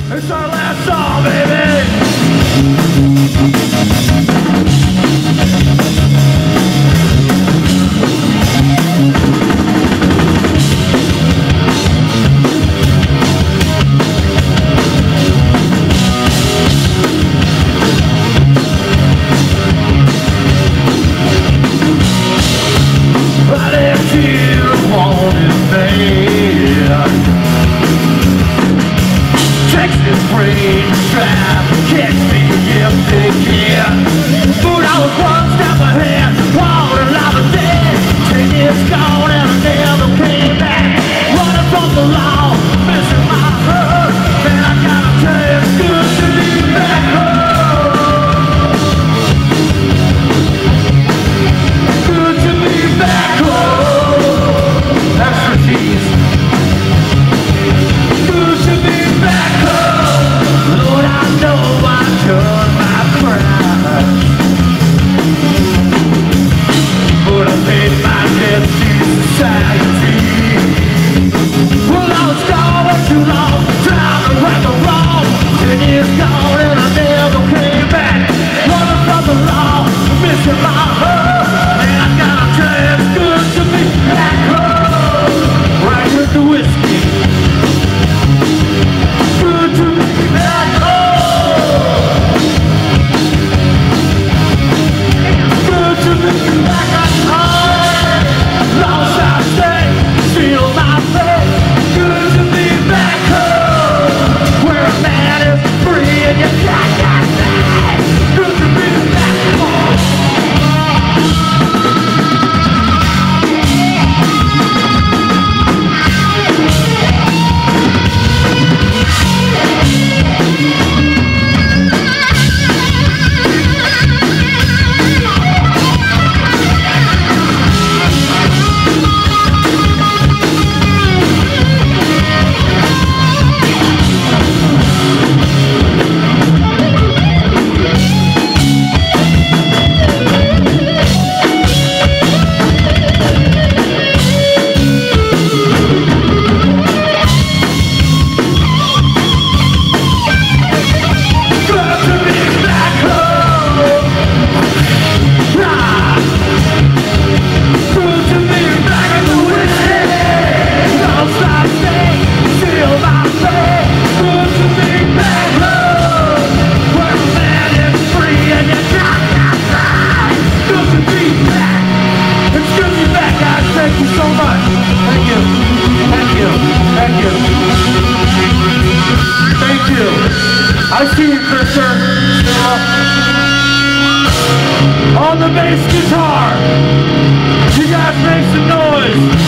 It's our last song, baby. But if you wanted me, Texas brain trap, catch me if they can. But I was one step ahead, water like a dead. 10 years gone and I never came back. Running from the law, missing my heart. Man, I gotta tell you, it's good to be back home. Good to be back home. Extra cheese. Good to be back home. Lord, I know I've done my crime, but I paid my debt to society. Well, I was gone too long, trying to right the wrong. 10 years gone and I never came back. Running from the law, missing my heart. And I gotta tell you, it's good to be back home. Right with the whiskey. Good to be back home. Good to be back at home. Lost I stay, feel my fate. Good to be back home, where a man is free and you got that thing. Good to be back home. I see you, Christian. On the bass guitar. You guys make some noise.